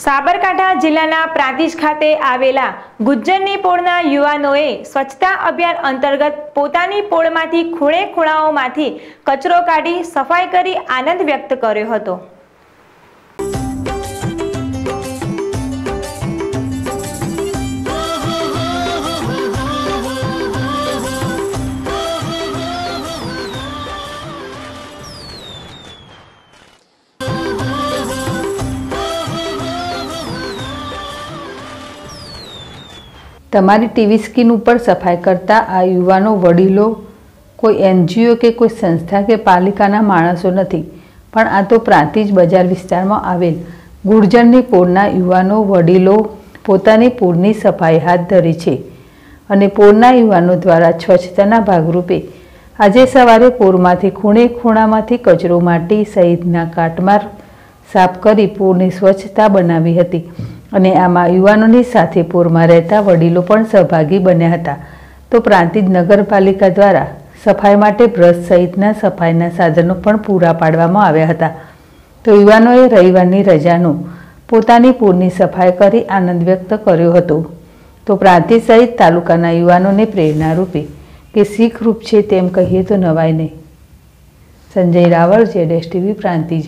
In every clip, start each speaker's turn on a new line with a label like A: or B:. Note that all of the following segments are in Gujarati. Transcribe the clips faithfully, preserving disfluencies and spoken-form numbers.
A: સાબરકાંઠા જિલ્લાના પ્રાંતિજ ખાતે આવેલા ગુજ્જરની પોળના યુવાનોએ સ્વચ્છતા અભિયાન અંતર્ગત પોતાની પોળમાંથી ખૂણે ખૂણાઓમાંથી કચરો કાઢી સફાઈ કરી આનંદ વ્યક્ત કર્યો હતો।
B: તમારી ટીવી સ્ક્રીન ઉપર સફાઈ કરતા આ યુવાનો વડીલો કોઈ એનજીઓ કે કોઈ સંસ્થા કે પાલિકાના માણસો નથી, પણ આ તો પ્રાંતિજ બજાર વિસ્તારમાં આવેલ ગુર્જરની પોળના યુવાનો વડીલો પોતાની પોળની સફાઈ હાથ ધરી છે અને પોળના યુવાનો દ્વારા સ્વચ્છતાના ભાગરૂપે આજે સવારે પોળમાંથી ખૂણે ખૂણામાંથી કચરો માટી સહિતના કાટમાળ સાફ કરી પોળની સ્વચ્છતા બનાવી હતી અને આમાં યુવાનોની સાથે પોળમાં રહેતા વડીલો પણ સહભાગી બન્યા હતા। તો પ્રાંતિજ નગરપાલિકા દ્વારા સફાઈ માટે બ્રશ સહિતના સફાઈના સાધનો પણ પૂરા પાડવામાં આવ્યા હતા। તો યુવાનોએ રવિવારની રજાનો પોતાની પોળની સફાઈ કરી આનંદ વ્યક્ત કર્યો હતો। તો પ્રાંતિજ સહિત તાલુકાના યુવાનોને પ્રેરણારૂપી કે શીખરૂપ છે તેમ કહીએ તો નવાય નહીં। સંજય રાવળ, જેડેશ ટીવી, પ્રાંતિજ।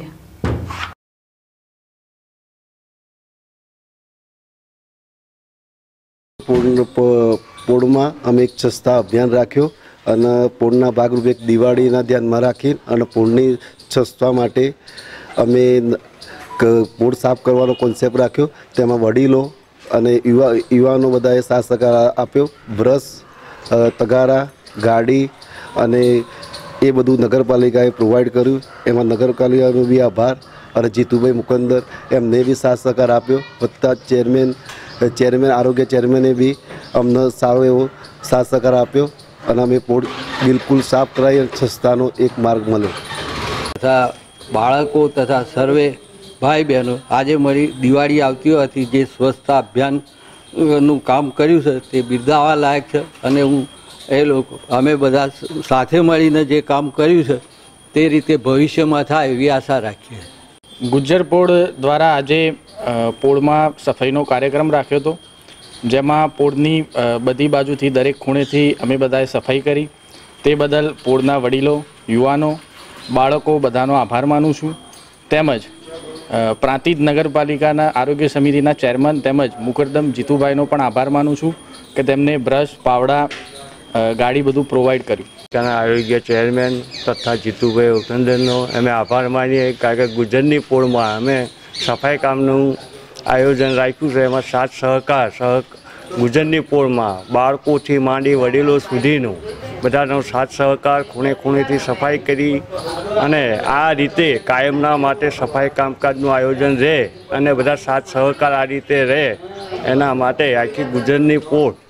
C: પોળમાં અમે એક સ્વચ્છતા અભિયાન રાખ્યો અને પોળના ભાગરૂપે એક દિવાળીના ધ્યાનમાં રાખી અને પોળની સ્વચ્છતા માટે અમે પોળ સાફ કરવાનો કોન્સેપ્ટ રાખ્યો। તેમાં વડીલો અને યુવા યુવાનો બધાએ સાથ સહકાર આપ્યો। બ્રશ, તગારા, ગાડી અને એ બધું નગરપાલિકાએ પ્રોવાઈડ કર્યું। એમાં નગરપાલિકાનો બી આભાર અને જીતુભાઈ મુકંદર એમને બી સાથ સહકાર આપ્યો। વત્તા ચેરમેન ચેરમેન આરોગ્ય ચેરમેને બી અમને સારો એવો સાથ સહકાર આપ્યો અને અમે પોળ બિલકુલ સાફ કરાવી અને સ્વચ્છતાનો એક માર્ગ મળ્યો।
D: તથા બાળકો તથા સર્વે ભાઈ બહેનો આજે મારી દિવાળી આવતી હોવાથી જે સ્વચ્છતા અભિયાનનું કામ કર્યું છે તે બિરદાવવા લાયક છે અને હું એ લોકો અમે બધા સાથે મળીને જે કામ કર્યું છે તે રીતે ભવિષ્યમાં થાય એવી આશા રાખીએ।
E: ગુજ્જર પોળ દ્વારા આજે પોળમાં સફાઈનો કાર્યક્રમ રાખ્યો હતો, જેમાં પોળની બધી બાજુથી દરેક ખૂણેથી અમે બધાએ સફાઈ કરી। તે બદલ પોળના વડીલો, યુવાનો, બાળકો બધાનો આભાર માનું છું। તેમજ પ્રાંતિજ નગરપાલિકાના આરોગ્ય સમિતિના ચેરમેન તેમજ મુકરદમ જીતુભાઈનો પણ આભાર માનું છું કે તેમને બ્રશ, પાવડા, ગાડી બધું પ્રોવાઈડ કર્યું।
F: ત્યાંના આરોગ્ય ચેરમેન તથા જીતુભાઈ મુકંદરનો અમે આભાર માનીએ, કારણ કે ગુજ્જરની પોળમાં અમે સફાઈ કામનું આયોજન રાખ્યું છે। એમાં સાથ સહકાર સહ ગુજ્જરની પોળમાં બાળકોથી માંડી વડીલો સુધીનું બધાનો સાથ સહકાર ખૂણે ખૂણેથી સફાઈ કરી અને આ રીતે કાયમના માટે સફાઈ કામકાજનું આયોજન રહે અને બધા સાથ સહકાર આ રીતે રહે એના માટે આખી ગુજ્જરની પોળ